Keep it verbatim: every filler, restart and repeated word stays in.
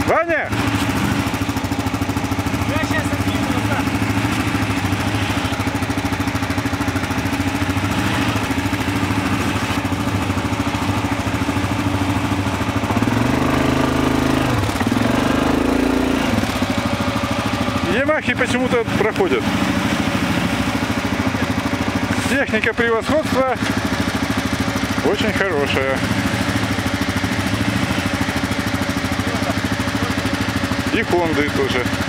Ваня! Я сейчас отъеду назад. Ямахи почему-то проходят. Техника превосходства очень хорошая. И Хонды тоже.